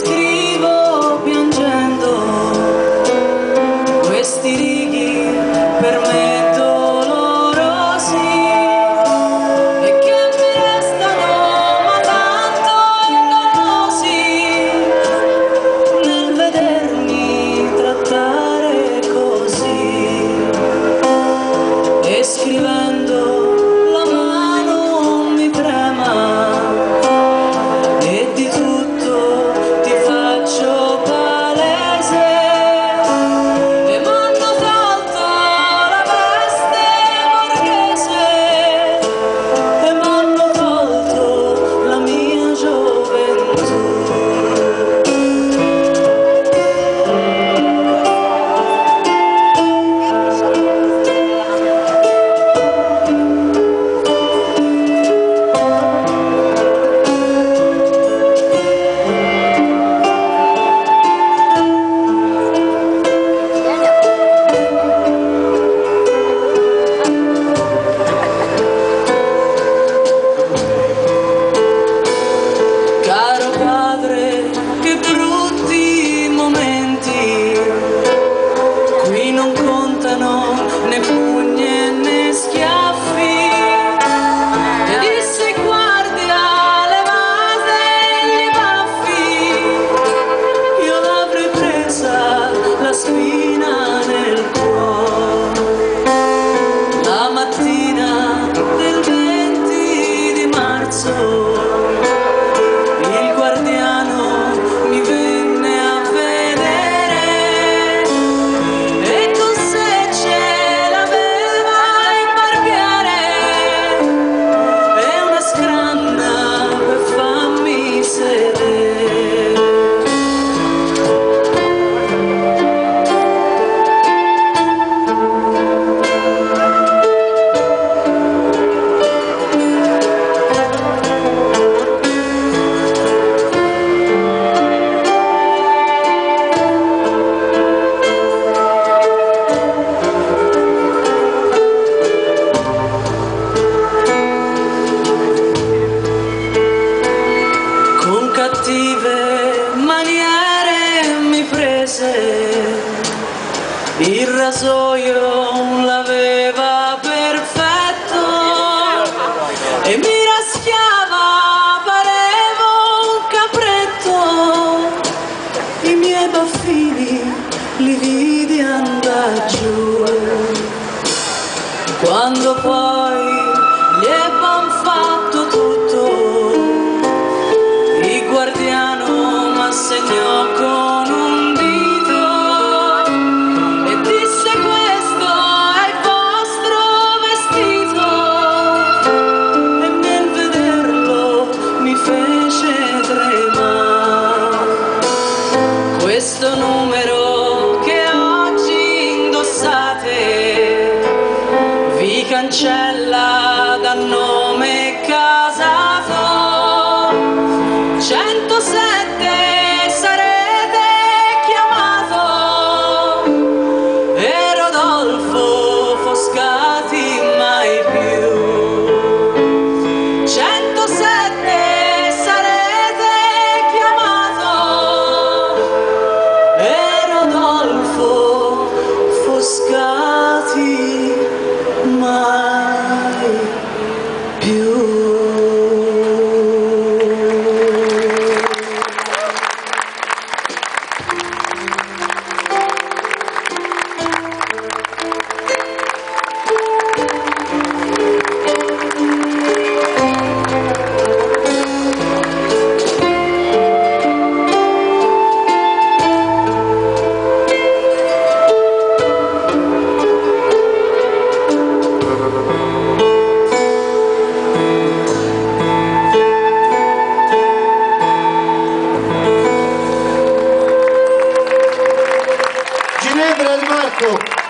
scrivo piangendo questi righi per me dolorosi e che mi restano ma tanto ingannosi nel vedermi trattare così. E scrivendo la mano mi trema e di tutto ti faccio palese e m'hanno tolto la veste borghese e m'hanno tolto la mia gioventù. Caro padre, che brutti momenti, qui non contano né pugni né schiaffi, e disse guardia, levate gli baffi, io l'avrei presa la spina nel cuore, la mattina del 20 di marzo. Il guardiano mi venne a vedere e con sé ce l'aveva in barbiere e una scranna per farmi sedere. Con cattive maniere mi prese, il rasoio l'aveva perfetto e mi raschiava, parevo un capretto, i miei baffini li vidi andare giù, quando poi gli ebban fatto tutto. Il guardiano m'assegnò con un dito e disse questo è il vostro vestito, e nel vederlo mi fece tremare. Questo numero che oggi indossate vi cancella dal nome casato. 107 sarete chiamato e Rodolfo Foscati mai più. 107 sarete chiamato e Rodolfo Foscati mai più. Ginevra e Marco.